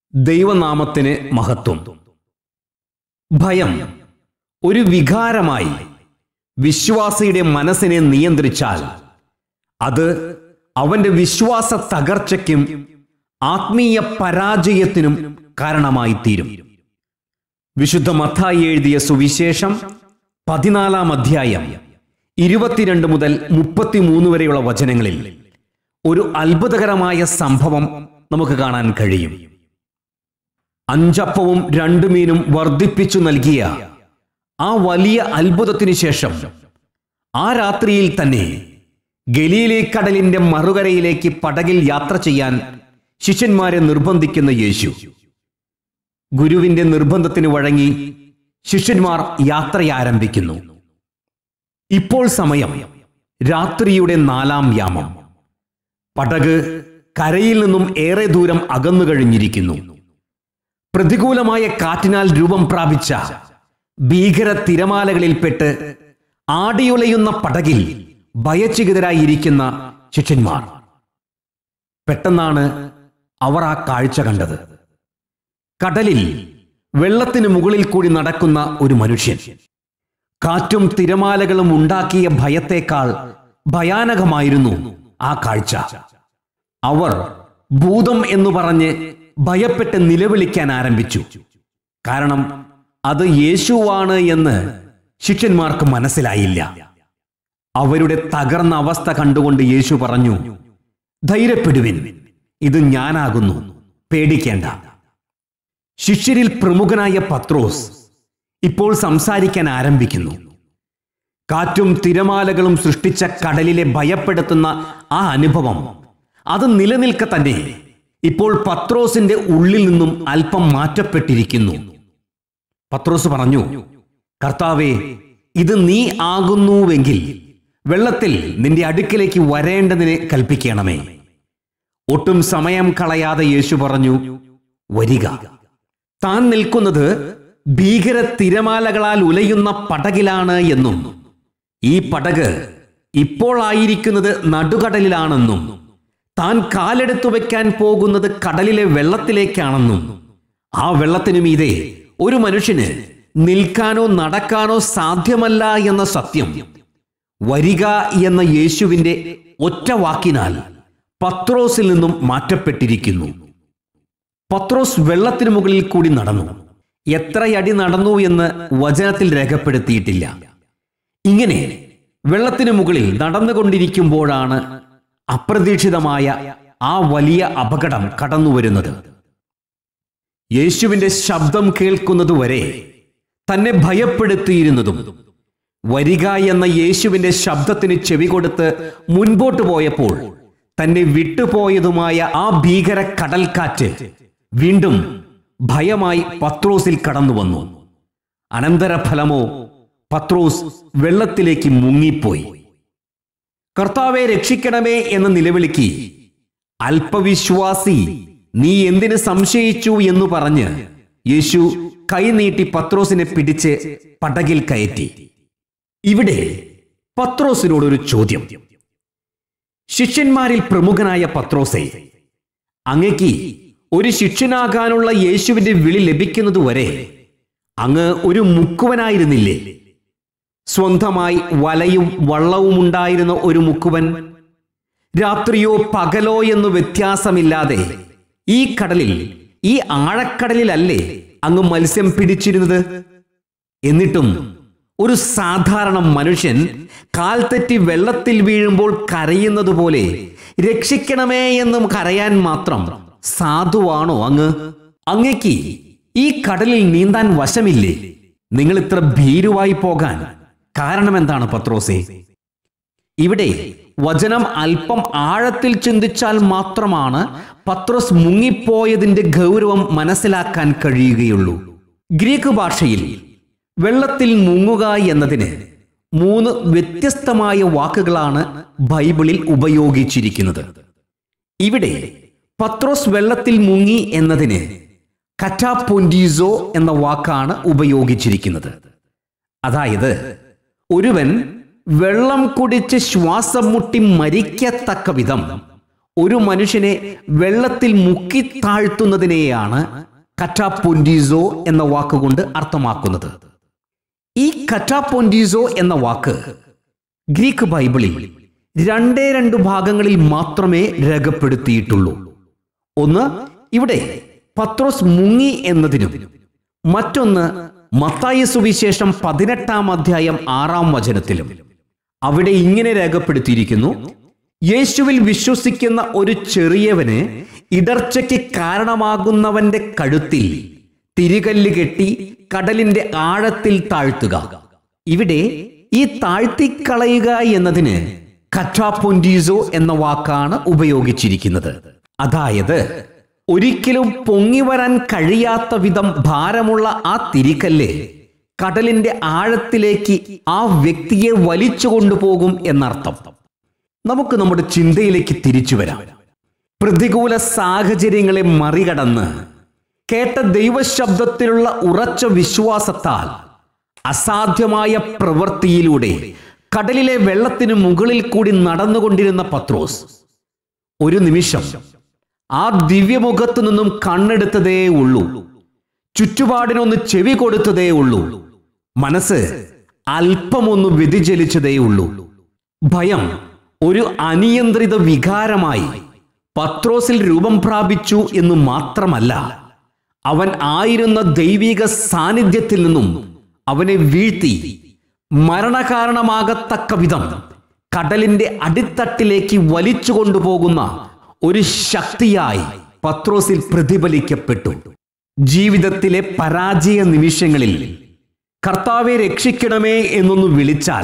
ദൈവനാമത്തിന് മഹത്വം. ഭയം ഒരു വികാരമായി വിശ്വാസിയുടെ മനസ്സിനെ നിയന്ത്രിച്ചാൽ അത് അവന്റെ വിശ്വാസ തകർച്ചയ്ക്കും ആത്മീയ പരാജയത്തിനും കാരണമായി തീരും. വിശുദ്ധ മത്തായി എഴുതിയ സുവിശേഷം 14-ാം അധ്യായം 22 മുതൽ 33 വരെയുള്ള വചനങ്ങളിൽ ഒരു അത്ഭുതകരമായ സംഭവം നമുക്ക് കാണാൻ കഴിയും. 5 അപ്പവും 2 മീനും വർദ്ധിപ്പിച്ചു നൽകിയ ആ വലിയ അത്ഭുതത്തിനു ശേഷം ആ രാത്രിയിൽ തന്നെ ഗലീലി കടലിന്റെ മറുകരയിലേക്ക് പടകിൽ യാത്ര ചെയ്യാൻ ശിഷ്യന്മാരെ നിർബന്ധിക്കുന്ന യേശു ഗുരുവിന്റെ നിർബന്ധത്തിന് വഴങ്ങി ശിഷ്യന്മാർ യാത്ര ആരംഭിക്കുന്നു. ഇപ്പോൾ സമയം രാത്രിയുടെ 4-ാം യാമം. പടക് കരയിൽ നിന്നും ഏറെ ദൂരം അകന്നു കഴിഞ്ഞിരിക്കുന്നു. പ്രതികൂലമായ കാറ്റിനാൽ രൂപം പ്രാപിച്ച ഭീകര തിരമാലകളിൽപ്പെട്ട് ആടിയുലയുന്ന പടകിൽ ഭയചകിതരായിരിക്കുന്ന ശിഷ്യന്മാർ. പെട്ടെന്നാണ് അവർ ആ കാഴ്ച കണ്ടത്. കടലിൽ വെള്ളത്തിന് മുകളിൽ കൂടി നടക്കുന്ന ഒരു മനുഷ്യൻ. കാറ്റും തിരമാലകളും ഉണ്ടാക്കിയ ഭയത്തേക്കാൾ ഭയാനകമായിരുന്നു ആ കാഴ്ച. അവർ ഭൂതം എന്ന് പറഞ്ഞ് ഭയപ്പെട്ട് നിലവിളിക്കാൻ ആരംഭിച്ചു. കാരണം അത് യേശുവാണ് എന്ന് ശിഷ്യന്മാർക്ക് മനസ്സിലായില്ല. അവരുടെ തകർന്ന അവസ്ഥ കണ്ടുകൊണ്ട് യേശു പറഞ്ഞു, ധൈര്യപ്പെടുവിൻ, ഇത് ഞാനാകുന്നു, പേടിക്കേണ്ട. ശിഷ്യരിൽ പ്രമുഖനായ പത്രോസ് ഇപ്പോൾ സംസാരിക്കാൻ ആരംഭിക്കുന്നു. കാറ്റും തിരമാലകളും സൃഷ്ടിച്ച കടലിലെ ഭയപ്പെടുത്തുന്ന ആ അനുഭവം അത് നിലനിൽക്കെ തന്നെ ഇപ്പോൾ പത്രോസിന്റെ ഉള്ളിൽ നിന്നും അല്പം മാറ്റപ്പെട്ടിരിക്കുന്നു. പത്രോസ് പറഞ്ഞു, കർത്താവേ, ഇത് നീ ആകുന്നുവെങ്കിൽ വെള്ളത്തിൽ നിന്റെ അടുക്കിലേക്ക് വരേണ്ടതിനെ കൽപ്പിക്കണമേ. ഒട്ടും സമയം കളയാതെ യേശു പറഞ്ഞു, വരിക. താൻ നിൽക്കുന്നത് ഭീകര തിരമാലകളാൽ ഉലയുന്ന പടകിലാണ് എന്നും ഈ പടക് ഇപ്പോൾ ആയിരിക്കുന്നത് നടുകടലിലാണെന്നും താൻ കാലെടുത്തു വയ്ക്കാൻ പോകുന്നത് കടലിലെ വെള്ളത്തിലേക്കാണെന്നും ആ വെള്ളത്തിനു മീതെ ഒരു മനുഷ്യന് നിൽക്കാനോ നടക്കാനോ സാധ്യമല്ല എന്ന സത്യം വരിക എന്ന യേശുവിന്റെ ഒറ്റ വാക്കിനാൽ പത്രോസിൽ നിന്നും മാറ്റപ്പെട്ടിരിക്കുന്നു. പത്രോസ് വെള്ളത്തിനു മുകളിൽ കൂടി നടന്നു. എത്രയടി നടന്നു എന്ന് വചനത്തിൽ രേഖപ്പെടുത്തിയിട്ടില്ല. ഇങ്ങനെ വെള്ളത്തിനു മുകളിൽ നടന്നുകൊണ്ടിരിക്കുമ്പോഴാണ് അപ്രതീക്ഷിതമായ ആ വലിയ അപകടം കടന്നു വരുന്നത്. യേശുവിന്റെ ശബ്ദം കേൾക്കുന്നതുവരെ തന്നെ ഭയപ്പെടുത്തിയിരുന്നതും വരിക എന്ന യേശുവിന്റെ ശബ്ദത്തിന് ചെവി കൊടുത്ത് മുൻപോട്ട് പോയപ്പോൾ തന്നെ വിട്ടുപോയതുമായ ആ ഭീകര കടൽക്കാറ്റ് വീണ്ടും ഭയമായി പത്രോസിൽ കടന്നു വന്നു. അനന്തരഫലമോ പത്രോസ് വെള്ളത്തിലേക്ക് മുങ്ങിപ്പോയി. കർത്താവെ, രക്ഷിക്കണമേ എന്ന നിലവിളിക്ക് അല്പവിശ്വാസി, നീ എന്തിന് സംശയിച്ചു എന്ന് പറഞ്ഞ് യേശു കൈനീട്ടി പത്രോസിനെ പിടിച്ച് പടകിൽ കയറ്റി. ഇവിടെ പത്രോസിനോടൊരു ചോദ്യം. ശിഷ്യന്മാരിൽ പ്രമുഖനായ പത്രോസേ, അങ്ങേക്ക് ഒരു ശിഷ്യനാകാനുള്ള യേശുവിന്റെ വിളി ലഭിക്കുന്നതുവരെ അങ്ങ് ഒരു മുക്കുവനായിരുന്നില്ലേ? സ്വന്തമായി വലയും വള്ളവും ഉണ്ടായിരുന്ന ഒരു മുക്കുവൻ രാത്രിയോ പകലോ എന്ന് വ്യത്യാസമില്ലാതെ ഈ കടലിൽ, ഈ ആഴക്കടലിലല്ലേ അങ്ങ് മത്സ്യം പിടിച്ചിരുന്നത്? എന്നിട്ടും ഒരു സാധാരണ മനുഷ്യൻ കാൽ തെറ്റി വെള്ളത്തിൽ വീഴുമ്പോൾ കരയുന്നത് പോലെ രക്ഷിക്കണമേ എന്നും കരയാൻ മാത്രം സാധുവാണോ അങ്ങ്? അങ്ങേക്ക് ഈ കടലിൽ നീന്താൻ വശമില്ലേ? നിങ്ങൾ ഇത്ര ഭീരുവായി പോകാൻ കാരണം എന്താണ് പത്രോസേ? ഇവിടെ വചനം അല്പം ആഴത്തിൽ ചിന്തിച്ചാൽ മാത്രമാണ് പത്രോസ് മുങ്ങിപ്പോയതിന്റെ ഗൗരവം മനസ്സിലാക്കാൻ കഴിയുകയുള്ളൂ. ഗ്രീക്ക് ഭാഷയിൽ വെള്ളത്തിൽ മുങ്ങുക എന്നതിന് 3 വ്യത്യസ്തമായ വാക്കുകളാണ് ബൈബിളിൽ ഉപയോഗിച്ചിരിക്കുന്നത്. ഇവിടെ പത്രോസ് വെള്ളത്തിൽ മുങ്ങി എന്നതിന് കറ്റാപൊന്റീസോ എന്ന വാക്കാണ് ഉപയോഗിച്ചിരിക്കുന്നത്. അതായത് ഒരുവൻ വെള്ളം കുടിച്ച് ശ്വാസം മുട്ടി മരിക്കത്തക്ക വിധം ഒരു മനുഷ്യനെ വെള്ളത്തിൽ മുക്കി താഴ്ത്തുന്നതിനെയാണ് കറ്റാപ്പൊൻഡീസോ എന്ന വാക്കുകൊണ്ട് അർത്ഥമാക്കുന്നത്. ഈ കറ്റാപ്പൊൻഡീസോ എന്ന വാക്ക് ഗ്രീക്ക് ബൈബിളിൽ 2 ഭാഗങ്ങളിൽ മാത്രമേ രേഖപ്പെടുത്തിയിട്ടുള്ളൂ. ഒന്ന്, ഇവിടെ പത്രോസ് മുങ്ങി എന്നതിനും മറ്റൊന്ന് മത്തായി സുവിശേഷം 18-ാം അധ്യായം 6-ാം വചനത്തിലും. അവിടെ ഇങ്ങനെ രേഖപ്പെടുത്തിയിരിക്കുന്നു: യേശുവിൽ വിശ്വസിക്കുന്ന ഒരു ചെറിയവന് ഇടർച്ചയ്ക്ക് കാരണമാകുന്നവന്റെ കഴുത്തിൽ തിരികല്ല് കെട്ടി കടലിന്റെ ആഴത്തിൽ താഴ്ത്തുക. ഇവിടെ ഈ താഴ്ത്തിക്കളയുക എന്നതിന് കറ്റാപ്പൊൻഡീസോ എന്ന വാക്കാണ് ഉപയോഗിച്ചിരിക്കുന്നത്. അതായത് ഒരിക്കലും പൊങ്ങി വരാൻ കഴിയാത്ത വിധം ഭാരമുള്ള ആ തിരികല്ല് കടലിന്റെ ആഴത്തിലേക്ക് ആ വ്യക്തിയെ വലിച്ചു കൊണ്ടുപോകും എന്നർത്ഥം. നമുക്ക് നമ്മുടെ ചിന്തയിലേക്ക് തിരിച്ചു വരാം. പ്രതികൂല സാഹചര്യങ്ങളെ മറികടന്ന് കേട്ട ദൈവശബ്ദത്തിലുള്ള ഉറച്ച വിശ്വാസത്താൽ അസാധ്യമായ പ്രവൃത്തിയിലൂടെ കടലിലെ വെള്ളത്തിന് മുകളിൽ കൂടി നടന്നുകൊണ്ടിരുന്ന പത്രോസ് ഒരു നിമിഷം ആ ദിവ്യമുഖത്തു നിന്നും കണ്ണെടുത്തതേ ഉള്ളൂ. ചുറ്റുപാടിനൊന്ന് ചെവി കൊടുത്തതേ ഉള്ളൂ. മനസ്സ് അല്പമൊന്ന് വ്യതിചലിച്ചതേ ഉള്ളൂ. ഭയം ഒരു അനിയന്ത്രിത വികാരമായി പത്രോസിൽ രൂപം പ്രാപിച്ചു എന്ന് മാത്രമല്ല, അവൻ ആയിരുന്ന ദൈവിക സാന്നിധ്യത്തിൽ നിന്നും അവനെ വീഴ്ത്തി മരണകാരണമാകത്തക്ക വിധം കടലിന്റെ അടിത്തട്ടിലേക്ക് വലിച്ചു കൊണ്ടുപോകുന്ന ഒരു ശക്തിയായി പത്രോസിൽ പ്രതിഫലിക്കപ്പെട്ടു. ജീവിതത്തിലെ പരാജയ നിമിഷങ്ങളിൽ കർത്താവെ രക്ഷിക്കണമേ എന്നൊന്ന് വിളിച്ചാൽ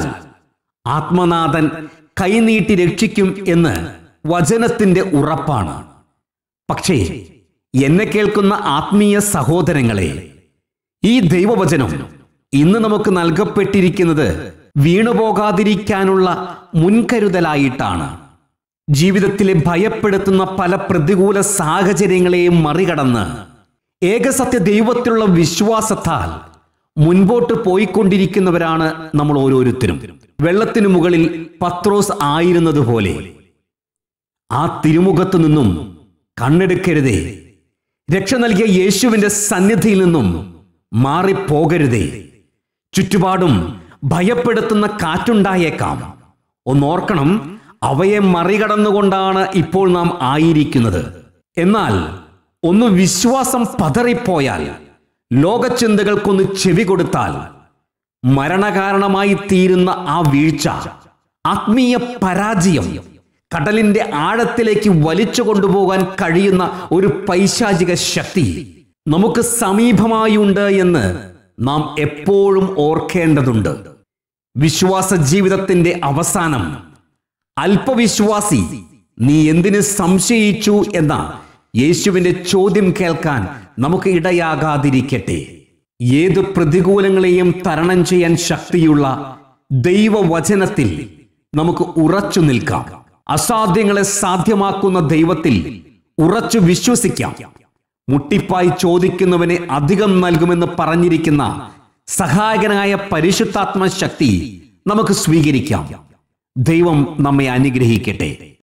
ആത്മനാഥൻ കൈനീട്ടി രക്ഷിക്കും എന്ന് വചനത്തിന്റെ ഉറപ്പാണ്. പക്ഷേ എന്നെ കേൾക്കുന്ന ആത്മീയ സഹോദരങ്ങളെ, ഈ ദൈവവചനം ഇന്ന് നമുക്ക് നൽകപ്പെട്ടിരിക്കുന്നത് വീണുപോകാതിരിക്കാനുള്ള മുൻകരുതലായിട്ടാണ്. ജീവിതത്തിലെ ഭയപ്പെടുത്തുന്ന പല പ്രതികൂല സാഹചര്യങ്ങളെയും മറികടന്ന് ഏകസത്യ ദൈവത്തിലുള്ള വിശ്വാസത്താൽ മുൻപോട്ട് പോയിക്കൊണ്ടിരിക്കുന്നവരാണ് നമ്മൾ ഓരോരുത്തരും. വെള്ളത്തിനു മുകളിൽ പത്രോസ് ആയിരുന്നത് പോലെ ആ തിരുമുഖത്തു നിന്നും കണ്ണെടുക്കരുതേ. രക്ഷ നൽകിയ യേശുവിന്റെ സന്നിധിയിൽ നിന്നും മാറിപ്പോകരുതേ. ചുറ്റുപാടും ഭയപ്പെടുത്തുന്ന കാറ്റുണ്ടായേക്കാം. ഒന്നോർക്കണം, അവയെ മറികടന്നുകൊണ്ടാണ് ഇപ്പോൾ നാം ആയിരിക്കുന്നത്. എന്നാൽ ഒന്ന് വിശ്വാസം പതറിപ്പോയാൽ, ലോകചിന്തകൾക്കൊന്ന് ചെവി കൊടുത്താൽ മരണകാരണമായി തീരുന്ന ആ വീഴ്ച, ആത്മീയ പരാജയം, കടലിന്റെ ആഴത്തിലേക്ക് വലിച്ചു കൊണ്ടുപോകാൻ കഴിയുന്ന ഒരു പൈശാചിക ശക്തി നമുക്ക് സമീപമായുണ്ട് എന്ന് നാം എപ്പോഴും ഓർക്കേണ്ടതുണ്ട്. വിശ്വാസ ജീവിതത്തിന്റെ അവസാനം അല്പവിശ്വാസി, നീ എന്തിന് സംശയിച്ചു എന്ന യേശുവിന്റെ ചോദ്യം കേൾക്കാൻ നമുക്ക് ഇടയാകാതിരിക്കട്ടെ. ഏത് പ്രതികൂലങ്ങളെയും തരണം ചെയ്യാൻ ശക്തിയുള്ള ദൈവവചനത്തിൽ നമുക്ക് ഉറച്ചു നിൽക്കാം. അസാധ്യങ്ങളെ സാധ്യമാക്കുന്ന ദൈവത്തിൽ ഉറച്ചു വിശ്വസിക്കാം. മുട്ടിപ്പായി ചോദിക്കുന്നവന് അധികം നൽകുമെന്ന് പറഞ്ഞിരിക്കുന്ന സഹായകനായ പരിശുദ്ധാത്മ ശക്തി നമുക്ക് സ്വീകരിക്കാം. ദൈവം നമ്മെ അനുഗ്രഹിക്കട്ടെ.